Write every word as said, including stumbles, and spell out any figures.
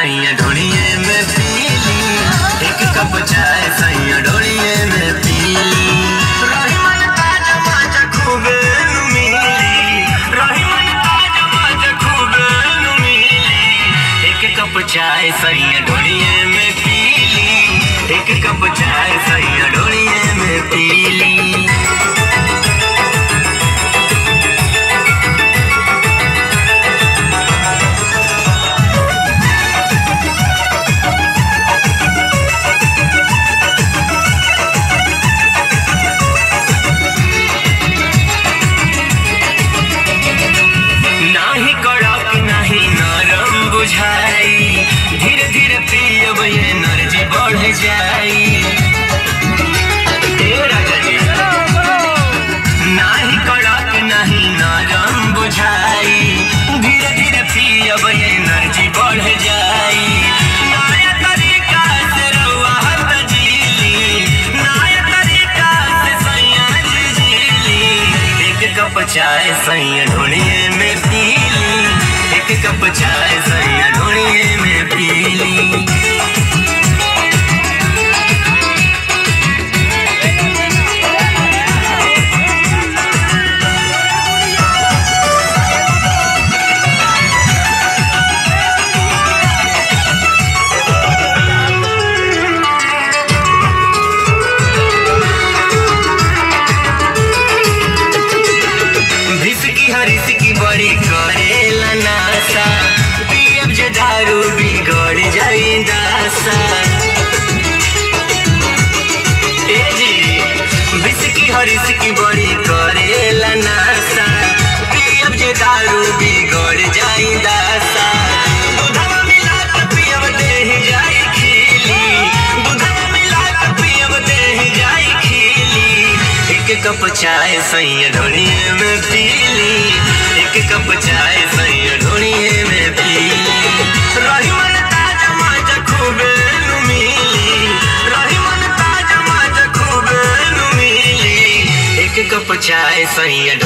सैया ढोलिए में पीली, एक कप चाय सैया ढोलिए में पीली। रही मन ताजा माजा खूबे नु मिली, रही मन ताजा माजा खूबे नु मिली। एक कप चाय सैया ढोलिए में पीली, एक कप चाय सैया ढोलिए में पीली। धीरे धीरे पियब एनर्जी बढ़ जाई। राजा जी नाही कड़क नहीं नरम बुझाई, धीरे धीरे पियब एनर्जी बढ़ जाई। नया तरीका से रउआ हत जीली, नया तरीका से सैया जीली। एक कप चाय सैया ढोलिए में पीली, एक कप चाय सैया ढोलिए में पीली। भिसकी हरिसकी बड़ी करेला नासा, पियब जे दारू बिगड़ जाई दासा। ए जी भिसकी हरिसकी बड़ी करेला नासा, पियब जे दारू बिगड़ जाई दासा। दूधवा मिला के पियब देह जाई खिली, दूधवा मिला के पियब देह जाई खिली। एक कप चाय सैया ढोलिए में पीली, एक कप चाय सैया ढोलिए में पीली। रही मन ताजा माजा खूबे नु मिली, रही मन ताजा माजा खूबे नु मिली। एक कप चाय सैया